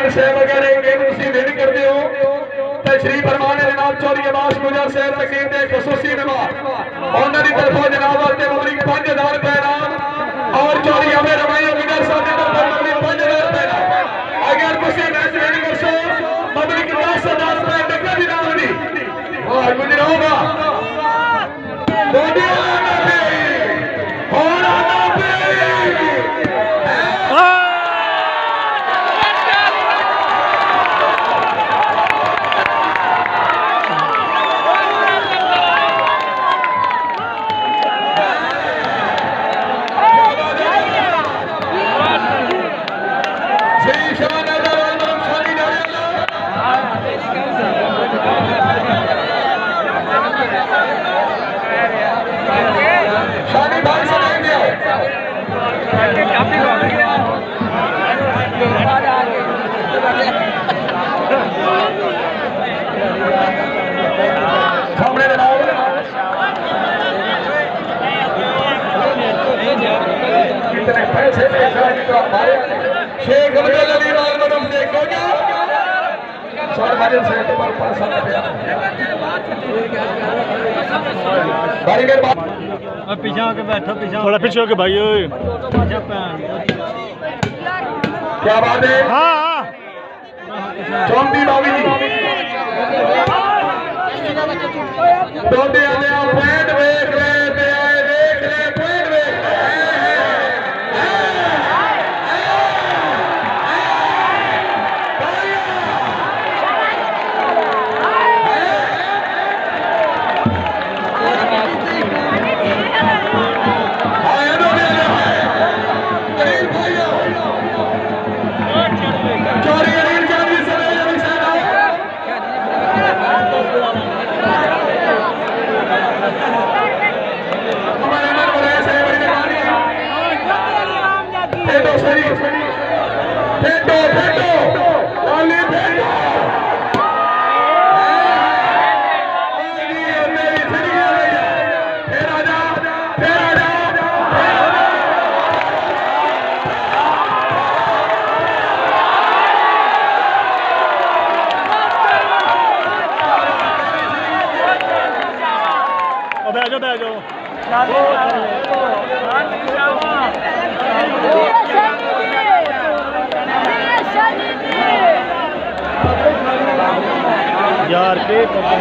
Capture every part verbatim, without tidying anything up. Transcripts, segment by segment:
मेहमान साहब अगर एक गेम तुम विन करते हो तशरीफ फरमाने जनाब चौधरी अब्बास गुजर साहब तकीर के खसूसी मेहमान उन्होंने तरफों जनाब वास्ते मबलिक पांच हजार रुपए इनाम और चौधरी अमर रवाई गुजर साहब की तरफ मबलिक पांच हजार रुपए इनाम अगर तुम मैच विन कर सो मबलिक दस हजार रुपए नकद इनाम दी और गुजर होगा शेख अब्दुल अली मालूम से कोगा सर माजन से पर पास आ गया भाई मेरे बात अब पीछे होके बैठो पीछे थोड़ा पीछे होके भाई ओए क्या बात है हां हां चौंती बावी चौंती आने आप पॉइंट देख ले ते आए देख ले पॉइंट देख बैठो बैठो यार के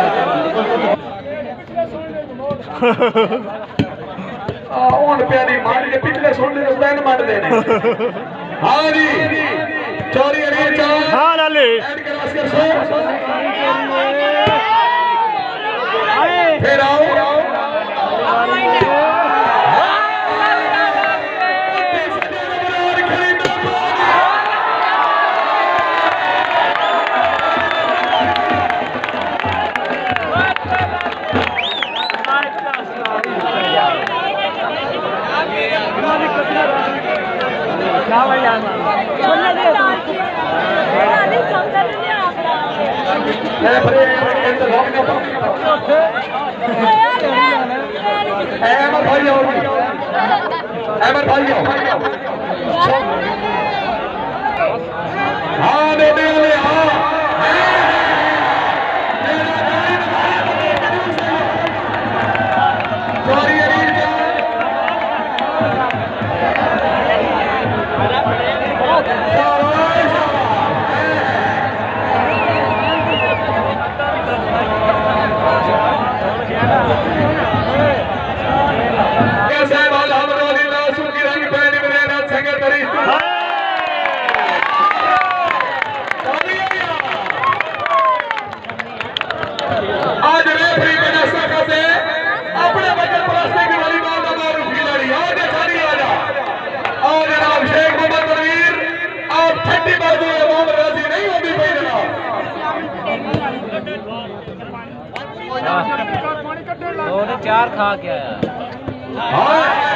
ਹੁਣ ਪਿਆਰੀ ਮਾਰ ਕੇ ਪਿਛਲੇ ਸੋਨੇ ਨੂੰ ਪੈਨ ਮਾਰ ਦੇਣੇ ਹਾਂ ਜੀ ਚੌਰੀ ਅਲੀ ਚਾਹ ਹਾਂ ਲਾਲੇ ਐਡ ਕਰਾਸ ਕਰ ਸੋ फिर आओ अहमद भाई आओ अहमद भाई आओ हाँ बेटे हाँ चार खा के आया।